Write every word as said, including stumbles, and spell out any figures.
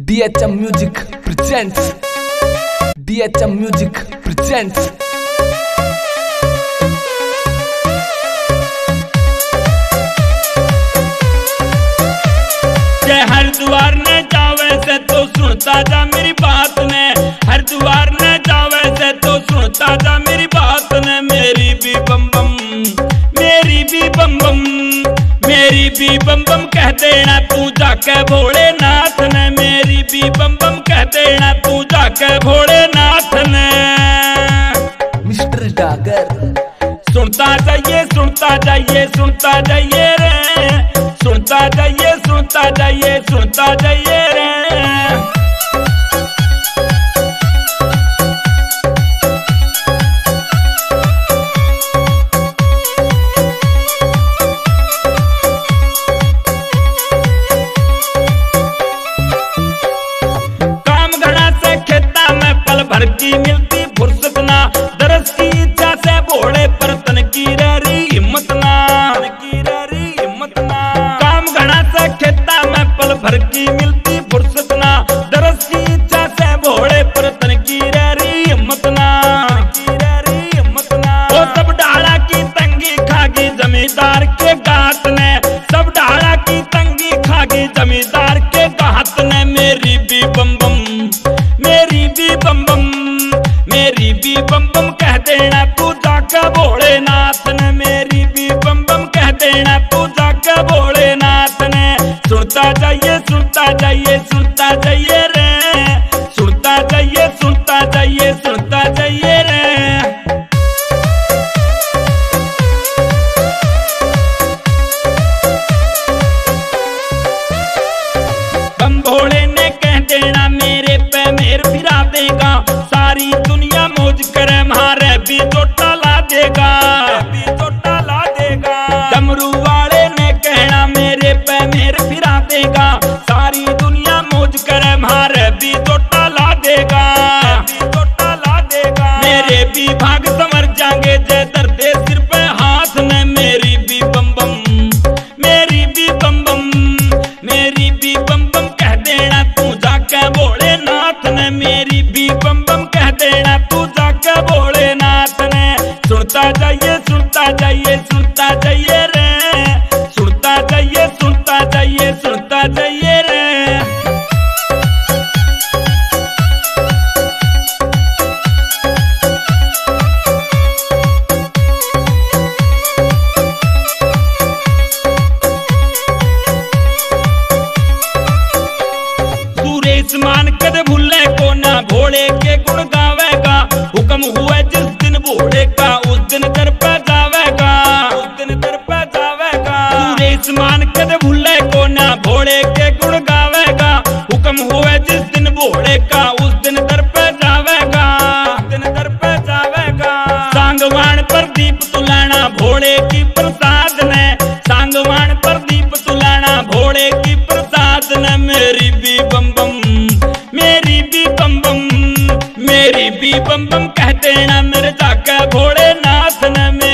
D H M Music presents D H M Music presents के हर द्वार न जावे से तो सुनता जा मेरी बात ने, हर द्वार न जावे से तो सुनता जा मेरी बात ने। मेरी भी बम बम मेरी भी बम बम मेरी भी बम बम कह देना तू जाके भोलेनाथ ने। मेरी भी बम बम कह देना तू जाके भोलेनाथ ने। मिस्टर डागर सुनता जाइए सुनता जाइए सुनता जाइए रे, सुनता जाइए सुनता जाइए सुनता जाइए रे। काम घड़ा से खेता में पल भर की मिलती फुर्सत ना, दरस की इच्छा से भोले पर तन की रही हिम्मत ना, की रही हिम्मत ना। काम घड़ा से खेता में पल भर की मिलती फुर्सत ना, दरस की इच्छा से भोले पर तन की रही हिम्मत ना, की रही हिम्मत ना। वो सब डाला की तंगी खागी जमींदार के गात ने, सब डाला की तंगी खागी जमींदार के गात ने। मेरी भी बम बम मेरी भी बम बम मेरी भी बम बम कह देना तू जाके भोलेनाथ ने। मेरी भी बम बम कह देना तू जाके भोलेनाथ ने। सुनता जाइए सुनता जाइए सुनता जाइए रे, सुनता जाइए सुनता जाइए सुनता जाइए रे। बम भोले ने कह देना मेरे पे मेर फिरा देगा, सारी दुनिया मौज करे मारे भी चोटा ला देगा, भी चोटा ला देगा। डमरू वाले ने कहना मेरे पे मेर फिरा देगा, सारी दुनिया मौज करे मारे भी चोटा ला देगा, भी चोटा ला देगा। मेरे भी भाग संवर जाएंगे जय दर्दे सिर पे हाथ ने। मेरी भी बम बम मेरी भी बम बम मेरी भी बम बम कह देना तू जाके भोलेनाथ ने। मेरी भी बम बम कह देना तू जाके भोलेनाथ ने। सुनता जाइए सुनता जाइए सुनता जाइए रे, सुनता जाइए सुनता जाइए सुनता जाइए रे। मान कद भूले को ना भोले के गुण गावेगा, हुक्म हुआ जिस दिन भोले का उस दिन दर पे जावेगा, उस दिन दर पे जावेगा। सुरेश मान कद भूले को ना भोले के गुण गावेगा, हुक्म हुआ जिस दिन भोले का उस दिन दर पे जावेगा, उस दिन दर पे जावेगा। सांगवान पर दीप तुलाना भोले की प्रसाद ने, सांगवान पर दीप तुलाना भोले की प्रसाद ने। मेरी भी बम बम मेरी भी बम बम मेरी भी बम बम कह देना मेरे जाके भोलेनाथ ने।